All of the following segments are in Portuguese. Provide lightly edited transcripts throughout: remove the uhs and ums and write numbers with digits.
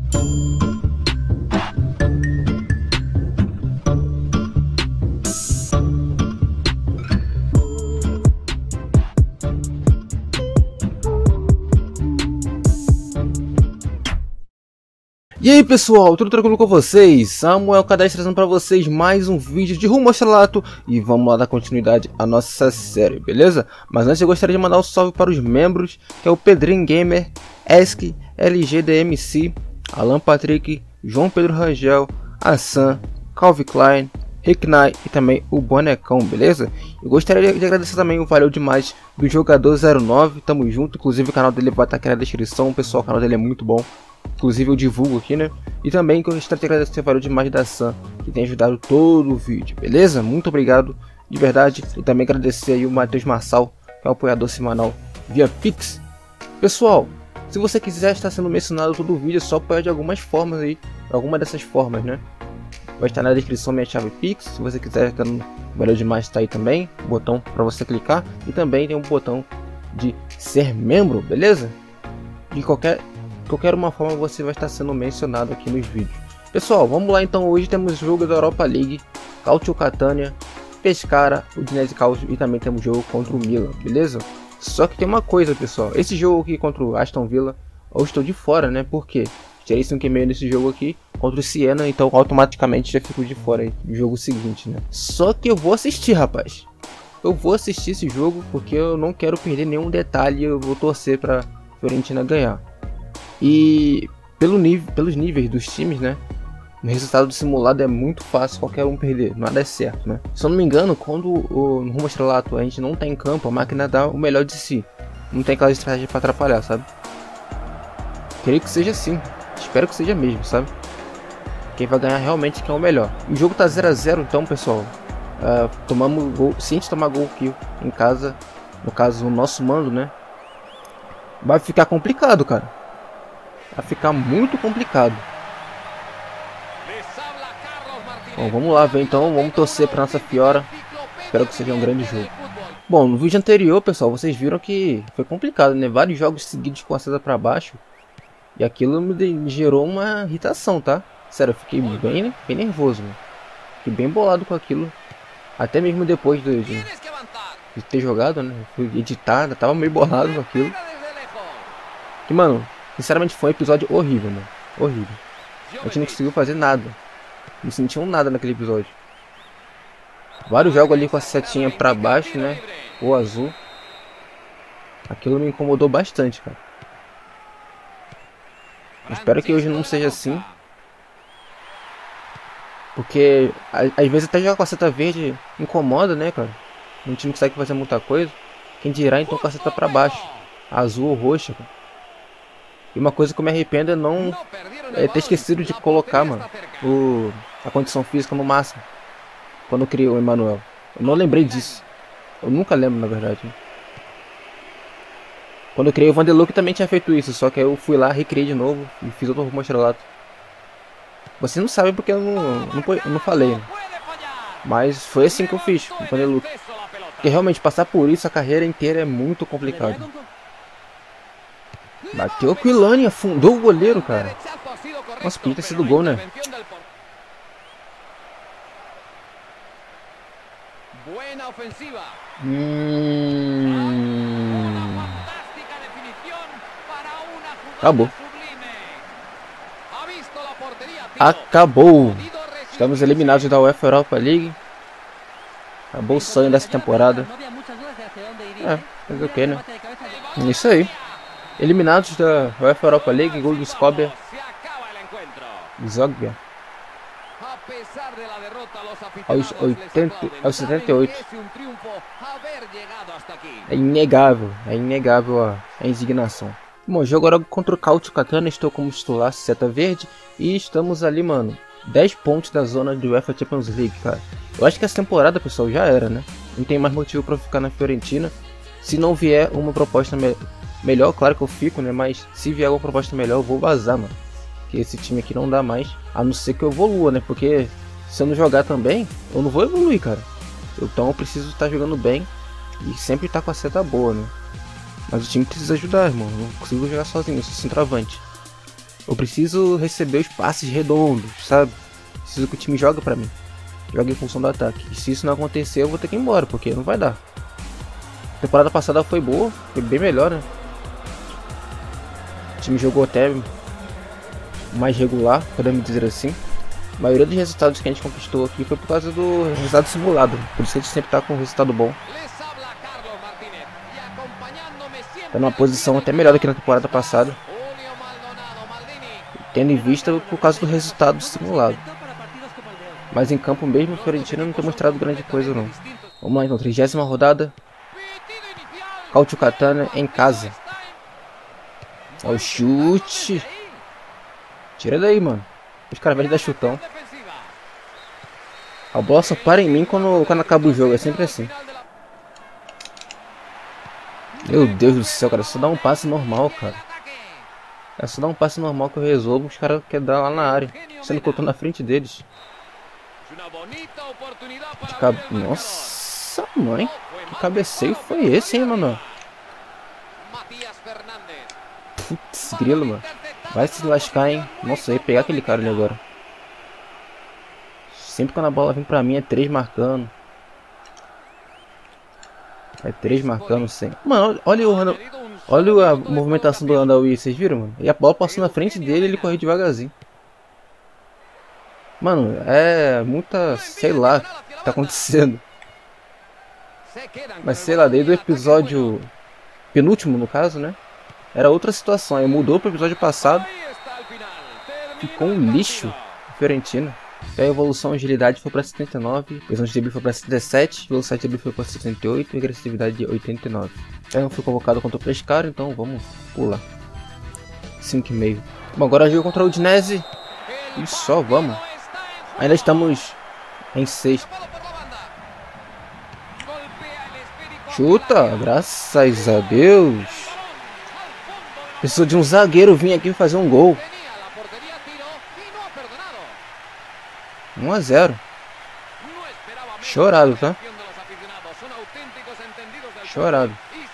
E aí pessoal, tudo tranquilo com vocês? Samuel Cadastro trazendo para vocês mais um vídeo de Rumo ao Estrelato. E vamos lá dar continuidade à nossa série, beleza? Mas antes eu gostaria de mandar um salve para os membros, que é o Pedrinho Gamer, Esk, LGDMC, Alan Patrick, João Pedro Rangel, Assan, Calvin Klein, Rick Knight e também o Bonecão, beleza? Eu gostaria de agradecer também o valeu demais do Jogador 09, tamo junto, inclusive o canal dele vai estar aqui na descrição, pessoal, o canal dele é muito bom. Inclusive eu divulgo aqui, né? E também que eu gostaria de agradecer o valeu demais da Sam, que tem ajudado todo o vídeo, beleza? Muito obrigado, de verdade. E também agradecer aí o Matheus Marçal, que é o apoiador semanal via Pix. Pessoal, se você quiser estar sendo mencionado todo o vídeo, é só apoiar de algumas formas aí. Alguma dessas formas, né? Vai estar na descrição minha chave Pix. Se você quiser estar no valeu demais, está aí também. Botão para você clicar. E também tem um botão de ser membro, beleza? De qualquer uma forma você vai estar sendo mencionado aqui nos vídeos. Pessoal, vamos lá então. Hoje temos jogo da Europa League, Calcio Catania, Pescara, Udinese Calcio e também temos jogo contra o Milan, beleza? Só que tem uma coisa, pessoal, esse jogo aqui contra o Aston Villa, eu estou de fora, né? Porque tirei 5,5 nesse jogo aqui contra o Siena, então automaticamente já fico de fora aí do jogo seguinte, né? Só que eu vou assistir, rapaz. Eu vou assistir esse jogo porque eu não quero perder nenhum detalhe. Eu vou torcer para Fiorentina ganhar. E pelos níveis dos times, né? O resultado do simulado é muito fácil qualquer um perder, nada é certo, né? Se eu não me engano, quando no Rumo ao Estrelato a gente não tá em campo, a máquina dá o melhor de si. Não tem aquela estratégia para atrapalhar, sabe? Creio que seja assim. Espero que seja mesmo, sabe? Quem vai ganhar realmente quem é o melhor. O jogo tá 0 a 0, então, pessoal. Tomamos gol. Se a gente tomar gol aqui em casa, no caso o nosso mando, né? Vai ficar complicado, cara. Vai ficar muito complicado. Bom, vamos lá ver então. Vamos torcer para nossa Fiora. Espero que seja um grande jogo. Bom, no vídeo anterior, pessoal, vocês viram que foi complicado, né? Vários jogos seguidos com a seta para baixo. E aquilo me gerou uma irritação, tá? Sério, eu fiquei bem nervoso, né? Fiquei bem bolado com aquilo. Até mesmo depois de ter jogado, né? Fui editar, tava meio bolado com aquilo. E, mano, sinceramente foi um episódio horrível, mano. Horrível. A gente não conseguiu fazer nada. Não sentiu nada naquele episódio. Vários jogos ali com a setinha pra baixo, né? Ou azul. Aquilo me incomodou bastante, cara. Espero que hoje não seja assim. Porque às vezes até jogar com a seta verde incomoda, né, cara? A gente não consegue fazer muita coisa. Quem dirá então com a seta pra baixo. Azul ou roxa, cara. E uma coisa que eu me arrependo é não ter esquecido de colocar, mano, a condição física no máximo. Quando eu criei o Emmanuel. Eu não lembrei disso. Eu nunca lembro, na verdade. Quando eu criei o Vanderlook também tinha feito isso. Só que aí eu fui lá, recriei de novo e fiz outro Rumo ao Estrelato. Você não sabe porque eu não falei, né? Mas foi assim que eu fiz o Vanderlook. Porque realmente passar por isso a carreira inteira é muito complicado. Bateu com o Ilani, afundou o goleiro, cara. Nossa, podia ter sido gol, né? Acabou. Acabou. Estamos eliminados da UEFA Europa League. Acabou o sonho dessa temporada. Mas ok, né? Isso aí. Eliminados da UEFA Europa League, gol do Skobia. Zogbia. Aos 78. É inegável a indignação. Bom, jogo agora contra o Calcio Catania, estou como titular, seta verde. E estamos ali, mano, 10 pontos da zona de UEFA Champions League, cara. Eu acho que essa temporada, pessoal, já era, né? Não tem mais motivo pra ficar na Fiorentina. Se não vier uma proposta melhor, claro que eu fico, né? Mas se vier uma proposta melhor, eu vou vazar, mano. Porque esse time aqui não dá mais. A não ser que eu evolua, né? Porque se eu não jogar também, eu não vou evoluir, cara. Então eu preciso estar jogando bem e sempre estar com a seta boa, né? Mas o time precisa ajudar, irmão. Eu não consigo jogar sozinho, eu sou centroavante. Eu preciso receber os passes redondos, sabe? Preciso que o time jogue pra mim. Jogue em função do ataque. E se isso não acontecer, eu vou ter que ir embora, porque não vai dar. A temporada passada foi boa, foi bem melhor, né? O time jogou até mais regular, podemos dizer assim. A maioria dos resultados que a gente conquistou aqui foi por causa do resultado simulado. Por isso a gente sempre tá com um resultado bom. Tá numa posição até melhor do que na temporada passada. Tendo em vista por causa do resultado simulado. Mas em campo mesmo, o Fiorentina não tem mostrado grande coisa não. Vamos lá então, 30ª rodada. Cautio Catania em casa. Olha o chute. Tira daí, mano. Os caras vão dar chutão. A bola só para em mim quando acaba o jogo, é sempre assim. Meu Deus do céu, cara, só dá um passe normal, cara. É só dar um passe normal que eu resolvo, os caras querem dar lá na área. Sendo que eu tô na frente deles. Nossa, mãe. Que cabeceio foi esse, hein, mano? Putz, grilo, mano. Vai se lascar, hein. Nossa, eu ia pegar aquele cara ali agora. Sempre quando a bola vem pra mim é 3 marcando. É 3 marcando sempre. Mano, olha a movimentação do Andaui, vocês viram, mano? E a bola passou na frente dele e ele correu devagarzinho. Mano, é muita... sei lá o que tá acontecendo. Mas sei lá, desde o episódio penúltimo, no caso, né? Era outra situação, aí mudou pro episódio passado. Ficou um lixo Fiorentina. A evolução, agilidade foi para 79, precisão de drible foi para 77, velocidade de drible foi para 78 e agressividade 89. Eu não fui convocado contra o Pescara, então vamos pular. 5,5. Bom, agora jogo contra o Udinese e só vamos. Ainda estamos em sexto. Chuta, graças a Deus. Precisou de um zagueiro vir aqui fazer um gol. 1-0. Chorado, tá? Chorado.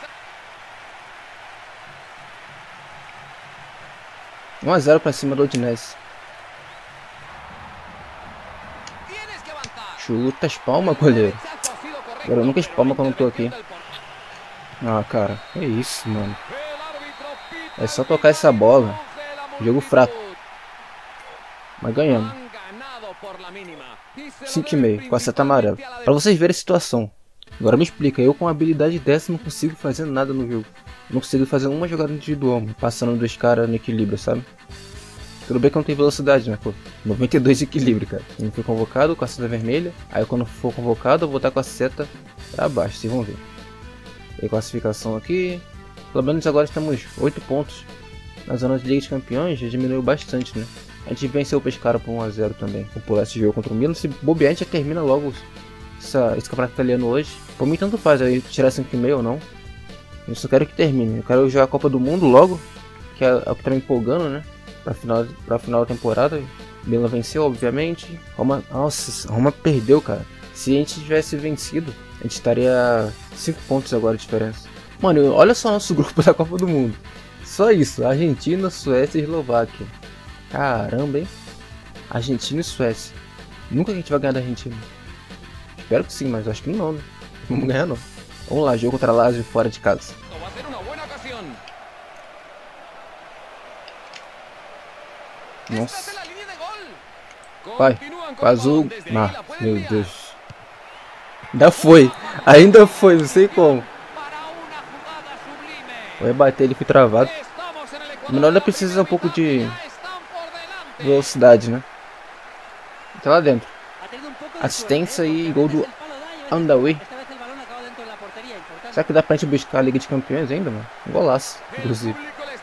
Um 1-0 pra cima do Udinese. Chuta, espalma, goleiro. Agora eu nunca espalma quando eu tô aqui. Ah, cara. É isso, mano. É só tocar essa bola. Jogo fraco. Mas ganhamos. 5,5 com a seta amarela. Pra vocês verem a situação. Agora me explica, eu com a habilidade dessa não consigo fazer nada no jogo. Não consigo fazer uma jogada individual, passando dos caras no equilíbrio, sabe? Tudo bem que não tem velocidade, né, pô? 92 de equilíbrio, cara. Eu não fui convocado com a seta vermelha. Aí quando for convocado eu vou estar com a seta pra baixo, vocês vão ver. E classificação aqui. Pelo menos agora estamos 8 pontos. Na zona de Liga dos Campeões já diminuiu bastante, né? A gente venceu o Pescara por 1-0 também. Vou pular esse jogo contra o Milan. Se bobear, a gente já termina logo esse campeonato italiano hoje. Por mim, tanto faz aí tirar 5,5 ou não. Eu só quero que termine. Eu quero jogar a Copa do Mundo logo, que é o que tá me empolgando, né? Pra final da temporada. Milan venceu, obviamente. Nossa, Roma perdeu, cara. Se a gente tivesse vencido, a gente estaria 5 pontos agora de diferença. Mano, olha só nosso grupo da Copa do Mundo. Só isso. Argentina, Suécia e Eslováquia. Caramba, hein? Argentina e Suécia. Nunca que a gente vai ganhar da Argentina. Espero que sim, mas acho que não, né? Não vamos ganhar, não. Vamos lá, jogo contra a Lazio fora de casa. Nossa. Vai. Azul. Ah, meu Deus. Ainda foi, não sei como. Eu ia bater, ele foi travado. O menor ainda precisa um pouco de velocidade, né? Tá lá dentro. Assistência e gol do Andaui. Será que dá pra gente buscar a Liga de Campeões ainda, mano? Um golaço, inclusive.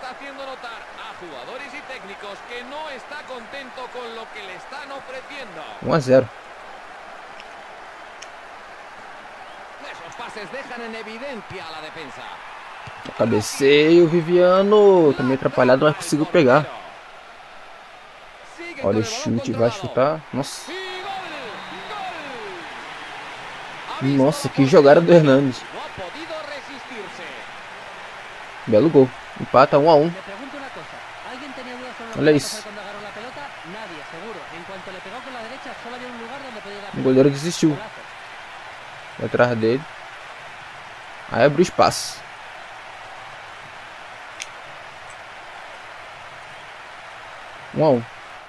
1-0. Cabeceio, Viviano. Tá meio atrapalhado, mas conseguiu pegar. Olha o chute, vai chutar. Nossa. Nossa, que jogada do Hernandes. Belo gol. Empata 1-1. Olha isso. O goleiro desistiu. Foi atrás dele. Aí abriu espaço. Uau.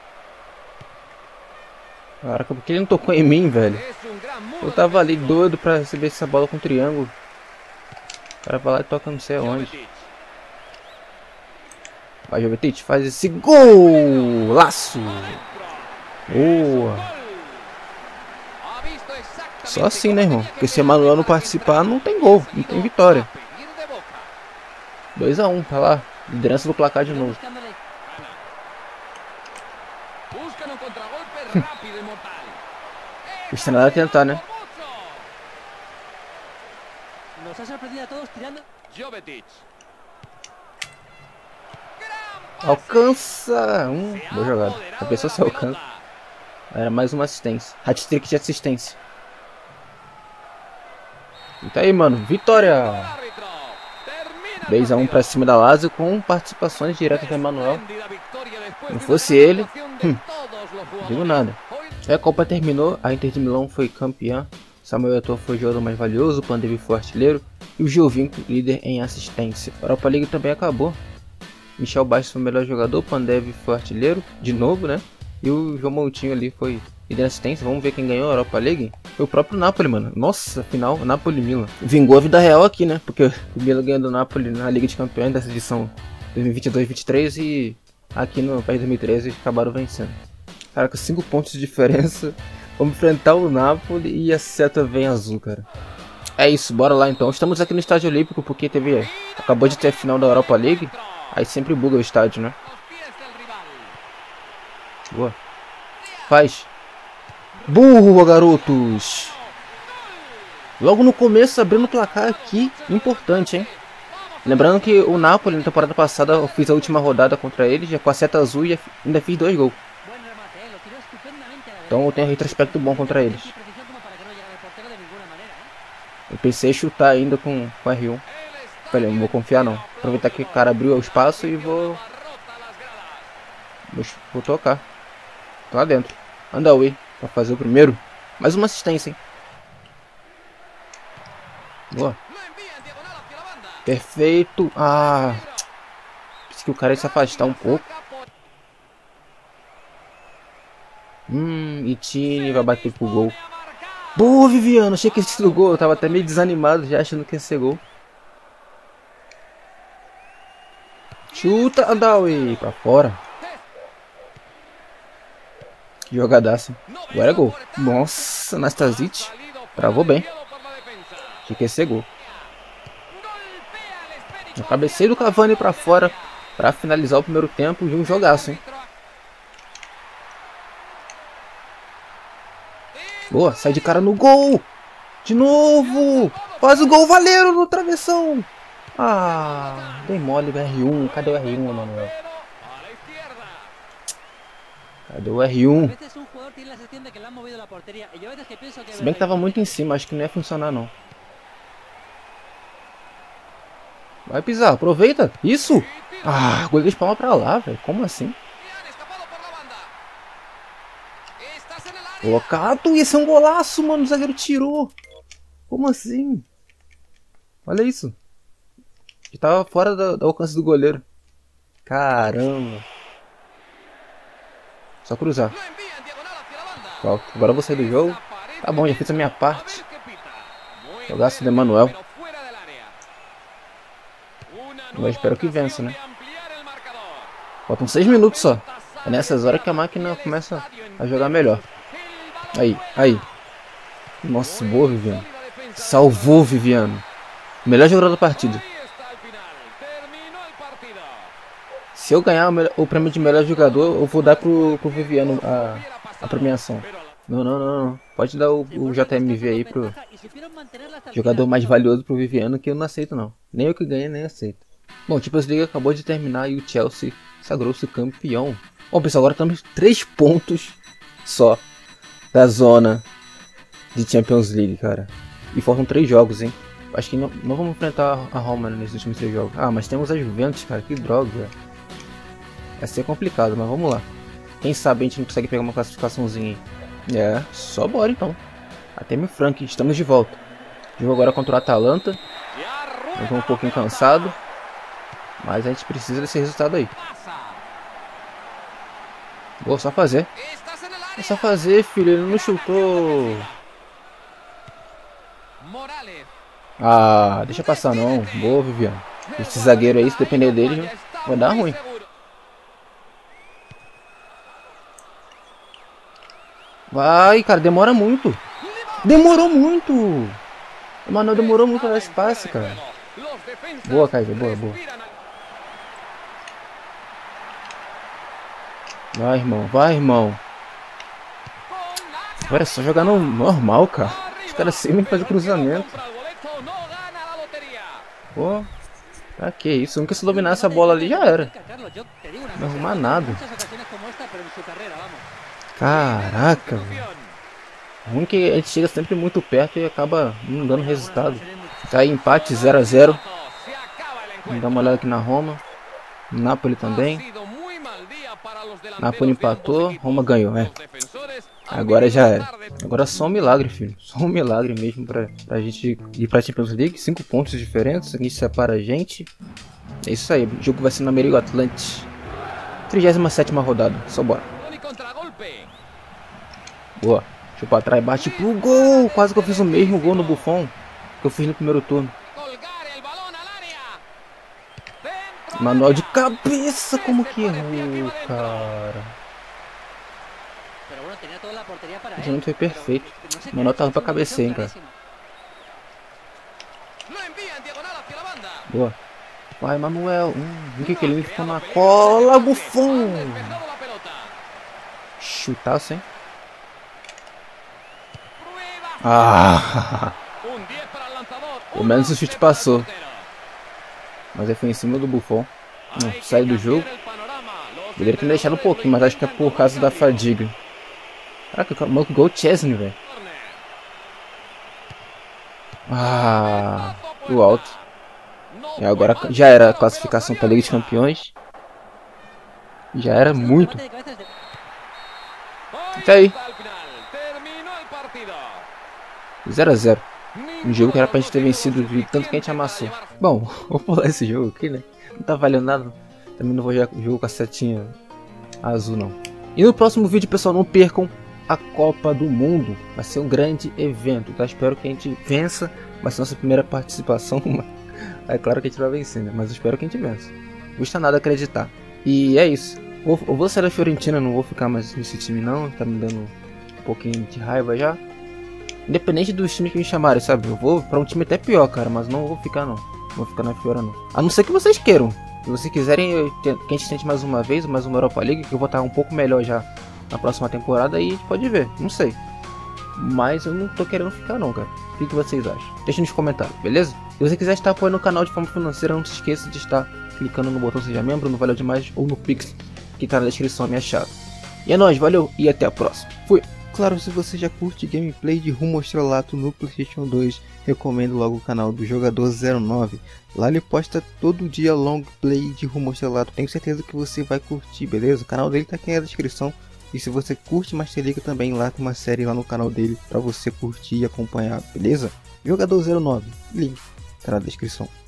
Caraca, por que ele não tocou em mim, velho? Eu tava ali doido pra receber essa bola com triângulo. O cara vai lá e toca não sei aonde. Vai, Jovetic, faz esse gol! Laço! Boa! Só assim, né, irmão? Porque se Emanuel não participar, não tem gol, não tem vitória. 2 a 1, tá lá. Liderança do placar de novo. Custa nada tentar, né? Alcança! Boa jogada. A pessoa se alcança. Era mais uma assistência. Hat-trick de assistência. E tá aí, mano. Vitória! 3 a 1 pra cima da Lazio com participações diretas do Emanuel. Se não fosse ele, não digo nada. Aí a Copa terminou, a Inter de Milão foi campeã. Samuel Eto'o foi o jogador mais valioso, o Pandev foi o artilheiro e o Giovinco líder em assistência. A Europa League também acabou. Michel Bastos foi o melhor jogador, Pandev foi o artilheiro, de novo, né? E o João Moutinho ali foi líder em assistência. Vamos ver quem ganhou a Europa League. Foi o próprio Napoli, mano. Nossa, final, Napoli e Milan. Vingou a vida real aqui, né? Porque o Milan ganhou do Napoli na Liga de Campeões dessa edição 2022-23 e aqui no país 2013 acabaram vencendo. Caraca, 5 pontos de diferença. Vamos enfrentar o Napoli e a seta vem azul, cara. É isso, bora lá então. Estamos aqui no Estádio Olímpico porque acabou de ter a final da Europa League. Aí sempre buga o estádio, né? Boa. Faz. Boa, garotos. Logo no começo, abrindo o placar aqui. Importante, hein? Lembrando que o Napoli, na temporada passada, eu fiz a última rodada contra eles, já com a seta azul e ainda fiz 2 gols. Então eu tenho um retrospecto bom contra eles. Eu pensei em chutar ainda com R1. Falei, não vou confiar não. Aproveitar que o cara abriu o espaço e vou tocar. Tô lá dentro. Anda away pra fazer o primeiro. Mais uma assistência, hein? Boa. Perfeito. Ah. Pensei que o cara ia se afastar um pouco. Itini vai bater pro gol. Boa, Viviano. Achei que ia ser do gol. Eu tava até meio desanimado já achando que ia ser gol. Chuta, Andawi. Pra fora. Jogadaço. Agora é gol. Nossa, Anastasic. Travou bem. Achei que ia ser gol. Eu cabecei do Cavani pra fora. Pra finalizar o primeiro tempo de um jogaço, hein. Boa, sai de cara no gol. De novo. Faz o gol, Valero no travessão. Ah, dei mole do R1. Cadê o R1, Emanuel? Cadê o R1? Se bem que tava muito em cima, acho que não ia funcionar não. Vai pisar, aproveita. Isso. Ah, goleiro de palma pra lá, velho. Como assim? Colocado. Ia ser um golaço, mano. O zagueiro tirou. Como assim? Olha isso. Ele tava fora do alcance do goleiro. Caramba. Só cruzar. Pronto. Agora eu vou sair do jogo. Tá bom, já fiz a minha parte. Jogaço do Emanuel. Eu espero que vença, né? Faltam 6 minutos só. É nessas horas que a máquina começa a jogar melhor. Aí. Nossa, boa, Viviano. Salvou, Viviano. Melhor jogador da partida. Se eu ganhar o prêmio de melhor jogador, eu vou dar pro Viviano a premiação. Não. Pode dar o JMV aí pro jogador mais valioso pro Viviano, que eu não aceito não. Nem eu que ganhei, nem aceito. Bom, Champions League acabou de terminar e o Chelsea sagrou-se campeão. Bom, pessoal, agora estamos 3 pontos só da zona de Champions League, cara. E faltam 3 jogos, hein. Acho que não vamos enfrentar a Roma nesses últimos 3 jogos. Ah, mas temos a Juventus, cara. Que droga. Vai ser complicado, mas vamos lá. Quem sabe a gente não consegue pegar uma classificaçãozinha aí. É, só bora então. Artemio Frank, estamos de volta. Jogo agora contra o Atalanta. Eu tô um pouquinho cansado, mas a gente precisa desse resultado aí. Boa, só fazer. É só fazer, filho. Ele não chutou. Ah, deixa passar não. Boa, Viviano. Esse zagueiro aí, se depender dele, vai dar ruim. Vai, cara, demora muito. Demorou muito. O Manuel demorou muito a dar esse passe, cara. Boa, Kaiser, boa, boa. Vai, irmão, vai, irmão. Agora é só jogar no normal, cara. Os caras sempre fazem cruzamento. Pô, pra que isso? Nunca se dominar essa bola ali já era. Não arrumar nada. Caraca, velho. Ruim que a gente chega sempre muito perto e acaba não dando resultado. Tá aí empate 0 a 0. Vamos dar uma olhada aqui na Roma. Napoli também. Napoli empatou, Roma ganhou, é. Agora já era. Agora só um milagre, filho. Só um milagre mesmo pra gente ir pra Champions League. 5 pontos diferentes, a gente separa a gente. É isso aí, o jogo vai ser no Amerigo Atlante. 37ª rodada, só bora. Boa, deixa eu pra trás, bate pro gol. Quase que eu fiz o mesmo gol no Buffon que eu fiz no primeiro turno. Manuel de cabeça, como que errou, cara. O jogo foi perfeito. O Manuel tava pra cabecear, hein, cara. Boa. Vai, Manuel. O que ele ficou na cola, Buffon. Chutaço, hein. Ah. Pelo menos o chute passou. Mas aí foi em cima do Buffon. Sai do jogo. Poderia ter deixado um pouquinho, mas acho que é por causa da fadiga. Caraca, o maluco gol Chesney, velho. Ah, o alto. E agora já era a classificação para a Liga dos Campeões. Já era muito. Tá aí. 0 a 0. Um jogo que era pra gente ter vencido de tanto que a gente amassou. Bom, vou pular esse jogo aqui, né? Não tá valendo nada. Também não vou jogar o jogo com a setinha azul, não. E no próximo vídeo, pessoal, não percam a Copa do Mundo. Vai ser um grande evento, tá? Espero que a gente vença. Vai ser nossa primeira participação. É claro que a gente vai vencer, né? Mas eu espero que a gente vença. Não custa nada acreditar. E é isso. Eu vou sair da Fiorentina, não vou ficar mais nesse time, não. Tá me dando um pouquinho de raiva já. Independente dos times que me chamarem, sabe? Eu vou pra um time até pior, cara, mas não vou ficar, não. Não vou ficar na Fiora, não. A não ser que vocês queiram. Se vocês quiserem que a gente tente mais uma vez, mais uma Europa League, que eu vou estar um pouco melhor já na próxima temporada, aí a gente pode ver. Não sei. Mas eu não tô querendo ficar, não, cara. O que vocês acham? Deixa nos comentários, beleza? Se você quiser estar apoiando o canal de forma financeira, não se esqueça de estar clicando no botão Seja Membro, no Valeu Demais ou no Pix, que tá na descrição a minha chave. E é nóis, valeu e até a próxima. Fui! Claro, se você já curte gameplay de Rumo ao Estrelato no PlayStation 2, recomendo logo o canal do Jogador 09. Lá ele posta todo dia long play de Rumo ao Estrelato. Tenho certeza que você vai curtir, beleza? O canal dele tá aqui na descrição. E se você curte Master League também, lá tem uma série lá no canal dele para você curtir e acompanhar, beleza? Jogador 09, link tá na descrição.